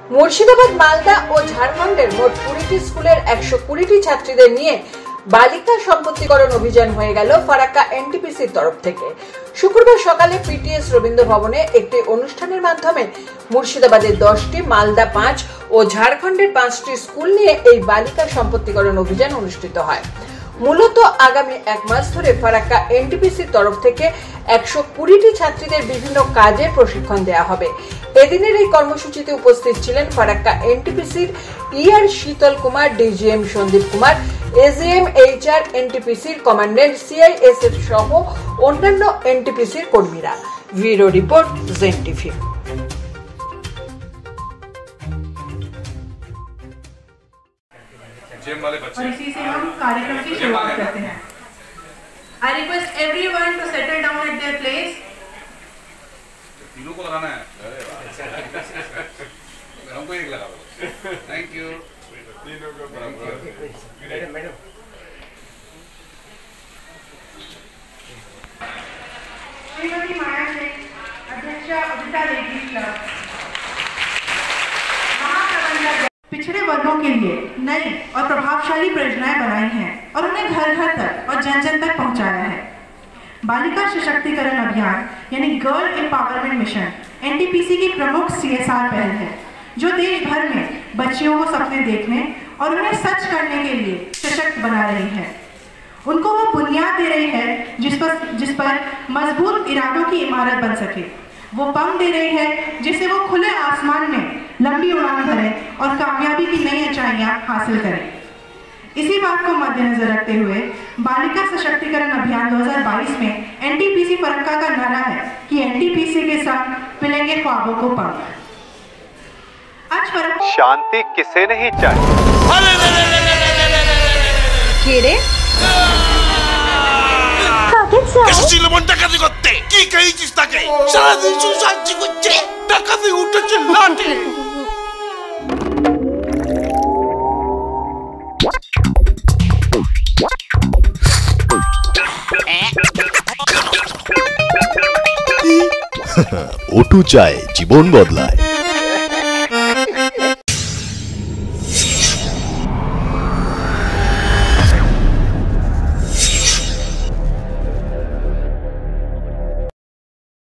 মুর্শিদাবাদ, মালদা ও ঝাড়খণ্ডের মোট 20টি স্কুলের 120টি ছাত্রীদের নিয়ে বালিকা সম্পত্তিকরণ অভিযান হয়ে গেল ফারাক্কা এনটিপিসির তরফ থেকে। শুক্রবার সকালে পিটিএস রবীন্দ্র ভবনে একটি অনুষ্ঠানের মাধ্যমে মুর্শিদাবাদের 10টি, মালদা 5 ও ঝাড়খণ্ডের 5টি স্কুল নিয়ে এই বালিকা সম্পত্তিকরণ অভিযান অনুষ্ঠিত হয়। মূলত আগামী এক মাস ধরে ফারাক্কা এনটিপিসির তরফ থেকে 120টি ছাত্রীদের বিভিন্ন কাজের প্রশিক্ষণ দেওয়া হবে। এদিনের এই কর্মসূচিতে উপস্থিত ছিলেন ফারাক্কা এনটিপিসির ER Sheetal Kumar, DGM Sandeep Kumar, AGM HR, এনটিপিসির কমান্ডেন্ট, সিআইএসএফ সহ অন্যান্য এনটিপিসির কর্মীরা। Bureau report, Zen TV. और इसी से हम कार्यक्रम की शुरुआत करते हैं। I request everyone to settle down at their place. तीनों को लगाना है। हमको एक लगा दो। Thank you। तीनों को मैडम। श्रीमती माया सिंह, अध्यक्षा अभिता लेडीज क्लब। महाप्रबंधक पिछड़े वर्गों के लिए नई और प्रभावशाली परियोजनाएं बनाई हैं और उन्हें घर घर तक और जन जन तक पहुंचाया है। बालिका सशक्तिकरण अभियान यानी गर्ल एम्पावरमेंट मिशन एनटीपीसी की प्रमुख सीएसआर पहल है, जो देश भर में बच्चियों को सपने देखने और उन्हें सच करने के लिए सशक्त बना रही है। उनको वो बुनियाद दे रही है जिस पर मजबूत इरादों की इमारत बन सके। वो पंख दे रही है जिससे वो खुले आसमान में लंबी उड़ान भरें और कामयाबी की नई ऊंचाइयां हासिल करें। इसी बात को मद्देनजर रखते हुए बालिका सशक्तिकरण अभियान 2022 में एनटीपीसी फरक्का का नारा है कि एनटीपीसी के साथ पिलेंगे ख्वाबों को पंख। आज शांति किसे नहीं चाहिए? কেড়ে এসেছিল মন ডাকাতি করতে। কি কইছিস তাকে? সারাদিন সুসাজ্জি করছে, ডাকাতি উঠেছে লাঠি। ওটু চায় জীবন বদলায়।